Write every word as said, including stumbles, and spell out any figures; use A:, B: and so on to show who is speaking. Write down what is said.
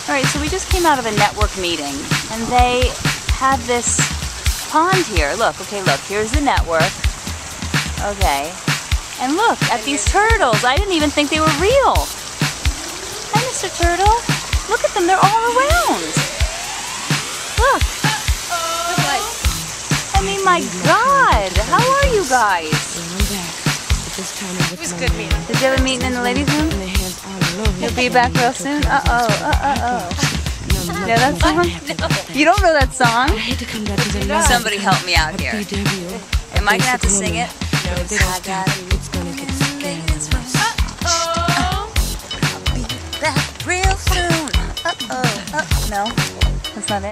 A: Alright, so we just came out of a network meeting, and they have this pond here. Look, okay, look, here's the network. Okay. And look at these turtles. I didn't even think they were real. Hi, Mister Turtle. Look at them, they're all around. Look. I mean, my God. How are you guys?
B: It was good meeting.
A: Did you have a meeting in the ladies' room? You'll be back real soon? Uh-oh, uh-oh. You know that song? You don't know that song? Somebody help me out here. Am I going to have to sing it? No, I got it's gonna get Uh-oh. I'll be back real soon. Uh-oh. Uh-oh. No, that's not it.